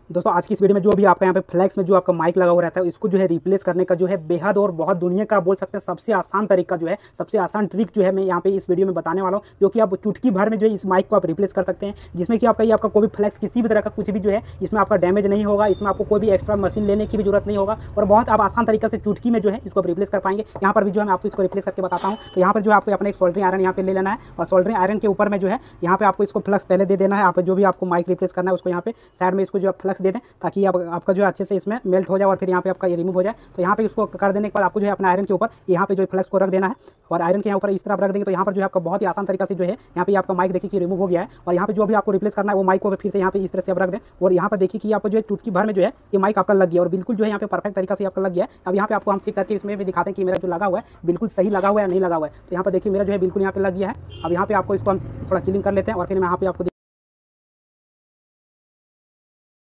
दोस्तों आज की इस वीडियो में जो भी आपका यहाँ पे फ्लैक्स में जो आपका माइक लगा हुआ रहता है इसको जो है रिप्लेस करने का जो है बेहद और बहुत दुनिया का बोल सकते हैं सबसे आसान तरीका जो है सबसे आसान ट्रिक जो है मैं यहाँ पे इस वीडियो में बताने वाला हूँ, जो कि आप चुटकी भर में जो है इस माइक को आप रिप्लेस कर सकते हैं, जिसमें कि आपका कोई भी फ्लैक्स किसी भी तरह का कुछ भी जो है इसमें आपका डैमेज नहीं होगा। इसमें आपको कोई भी एक्स्ट्रा मशीन लेने की भी जरूरत नहीं होगा और बहुत आप आसान तरीके से चुटकी में जो है इसको रिप्लेस कर पाएंगे। यहाँ पर भी जो है मैं आपको इसको रिप्लेस करके बताता हूँ। तो यहाँ पर जो है आपको अपना एक सोल्डरिंग आयरन यहाँ पे ले लेना है और सोल्डरिंग आयरन के ऊपर में जो है यहाँ पे आपको इसको फ्लक्स पहले दे देना है। आप जो भी आपको माइक रिप्लेस करना है उसको यहाँ पे साइड में इसको जो फ्लक्स दे दें ताकि आपका जो है अच्छे से इसमें मेल्ट हो जाए और फिर यहाँ पे आपका ये रिमूव हो जाए। तो यहाँ पे इसको कर देने के बाद आपको जो है अपना आयरन के ऊपर यहाँ पे जो फ्लक्स को रख देना है और आयरन के यहाँ ऊपर इस तरफ रख देंगे। तो यहाँ पर जो है आपका बहुत ही आसान तरीका से जो है यहाँ पे आपका माइक देखिए कि रिमूव हो गया है। और यहाँ पे जो भी आपको रिप्लेस करना है वो माइक को फिर से यहाँ पे इस तरह से आप रख दें और यहाँ पर देखिए कि आपको जो है चुटकी भर में जो है ये माइक आपका लग गया और बिल्कुल जो है यहाँ पे परफेक्ट तरीका से आपका लग गया है। अब यहाँ पे आपको हम चेक करके इसमें भी दिखाते हैं कि मेरा जो लगा हुआ है बिल्कुल सही लगा हुआ है नहीं लगा हुआ है। तो यहाँ पर देखिए मेरा जो है बिल्कुल यहाँ पे लग गया है। अब यहाँ पे आपको इसको हम थोड़ा क्लीन कर लेते हैं और फिर मैं यहाँ पे आपको